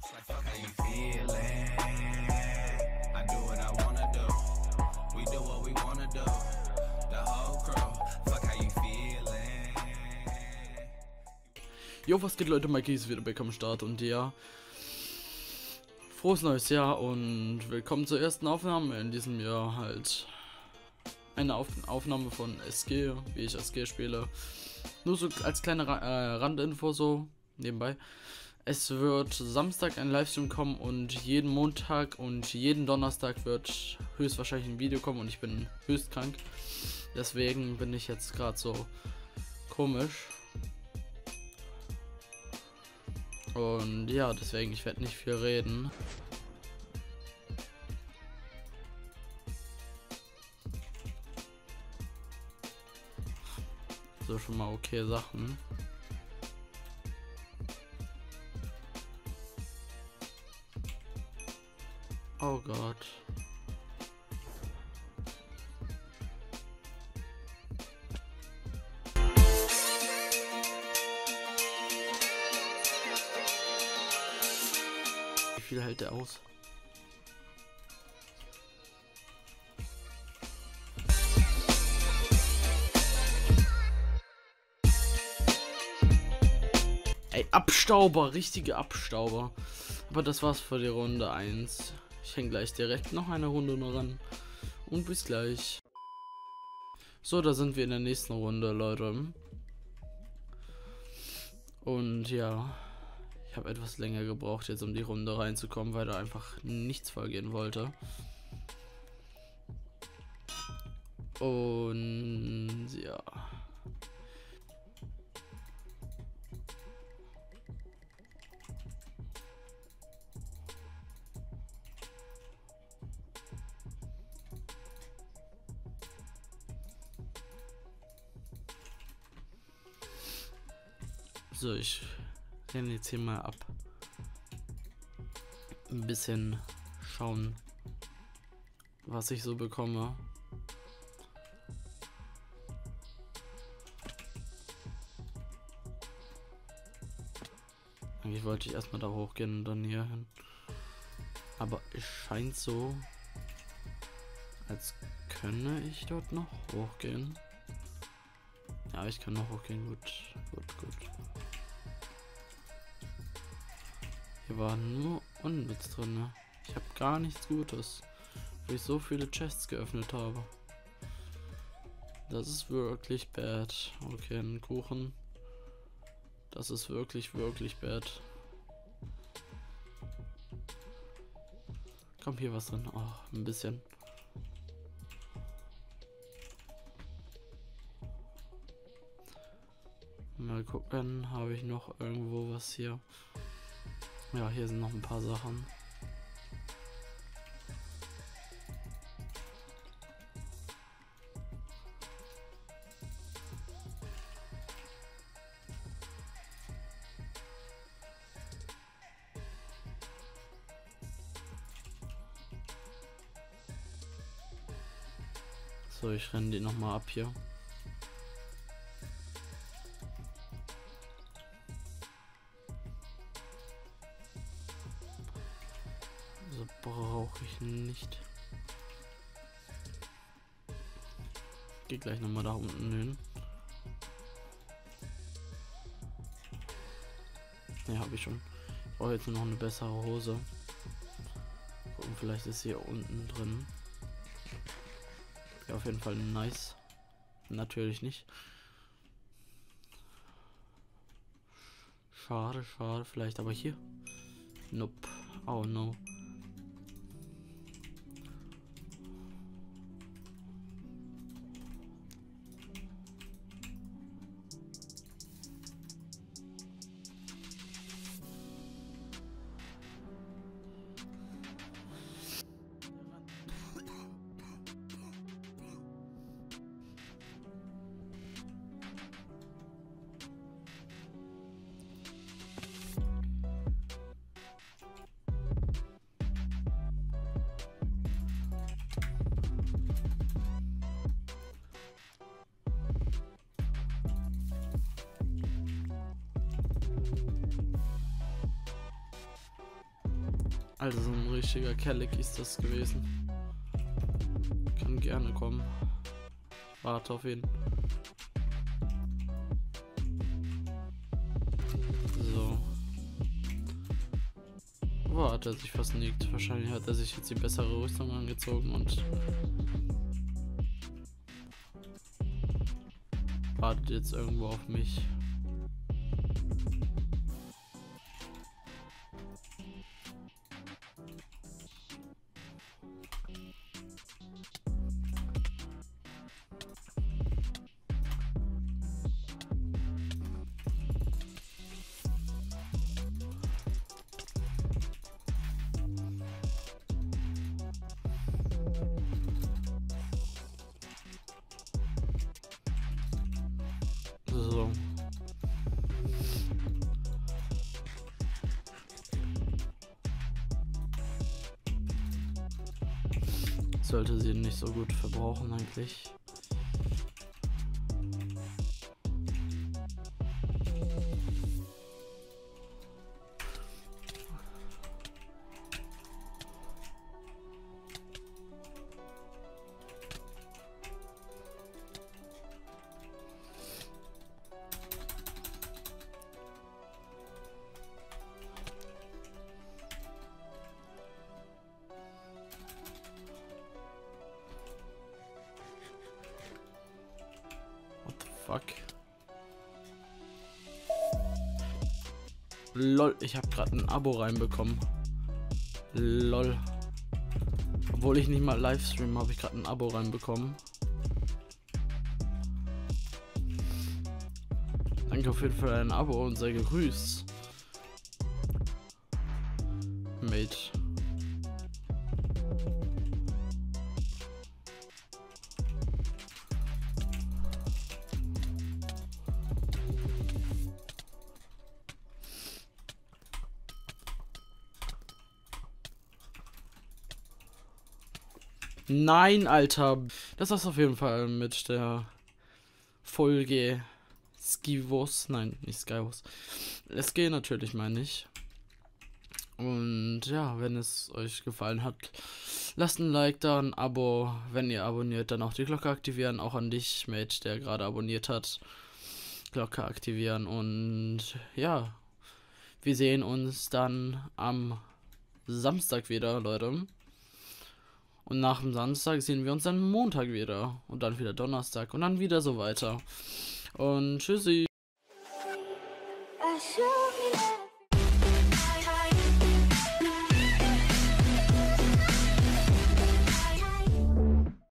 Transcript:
like fuck how you feeling. I do what I wanna do. We do what we wanna do. The whole crew, fuck how you feeling. Jo, was geht, Leute? Mikey ist wieder back am Start und ja, frohes neues Jahr und willkommen zur ersten Aufnahme in diesem Jahr. Halt eine Aufnahme von SG, wie ich SG spiele. Nur so als kleine Randinfo so nebenbei. Es wird Samstag ein Livestream kommen und jeden Montag und jeden Donnerstag wird höchstwahrscheinlich ein Video kommen und ich bin höchst krank. Deswegen bin ich jetzt gerade so komisch. Und ja, deswegen, ich werde nicht viel reden. So, schon mal okay Sachen. Oh Gott. Wie viel hält der aus? Ey, Abstauber, richtige Abstauber. Aber das war's für die Runde 1. Ich hänge gleich direkt noch eine Runde ran. Und bis gleich. So, da sind wir in der nächsten Runde, Leute. Und ja, ich habe etwas länger gebraucht jetzt, um die Runde reinzukommen, weil da einfach nichts vorgehen wollte. Und ja. So, ich renne jetzt hier mal ab. Ein bisschen schauen, was ich so bekomme. Eigentlich wollte ich erstmal da hochgehen und dann hier hin. Aber es scheint so, als könne ich dort noch hochgehen. Ja, ich kann noch hochgehen. Gut. Hier war nur Unnütz drin. Ne? Ich habe gar nichts Gutes, weil ich so viele Chests geöffnet habe. Das ist wirklich bad. Okay, ein Kuchen. Das ist wirklich bad. Kommt hier was drin? Oh, ein bisschen. Mal gucken, habe ich noch irgendwo was hier? Ja, hier sind noch ein paar Sachen. So, ich renne die nochmal ab hier. So brauche ich nicht. Geh gleich nochmal da unten hin. Ne, habe ich schon. Ich brauche jetzt nur noch eine bessere Hose. Gucken, vielleicht ist hier unten drin. Ja, auf jeden Fall nice. Natürlich nicht. Schade, vielleicht aber hier. Nope. Oh no. Also so ein richtiger Kellic ist das gewesen. Kann gerne kommen. Warte auf ihn. So. Wo hat er sich versneakt? Wahrscheinlich hat er sich jetzt die bessere Rüstung angezogen und wartet jetzt irgendwo auf mich. So. Sollte sie nicht so gut verbrauchen eigentlich. Fuck. Lol, ich habe gerade ein Abo reinbekommen. Lol. Obwohl ich nicht mal Livestream, habe ich gerade ein Abo reinbekommen. Danke auf jeden Fall für ein Abo und sei gegrüßt. Mate. Nein, Alter. Das war's auf jeden Fall mit der Folge Skivos. Nein, nicht Skywars. SG natürlich, meine ich. Und ja, wenn es euch gefallen hat, lasst ein Like da, ein Abo. Wenn ihr abonniert, dann auch die Glocke aktivieren. Auch an dich, Mate, der gerade abonniert hat. Glocke aktivieren. Und ja, wir sehen uns dann am Samstag wieder, Leute. Und nach dem Samstag sehen wir uns dann Montag wieder. Und dann wieder Donnerstag. Und dann wieder so weiter. Und tschüssi.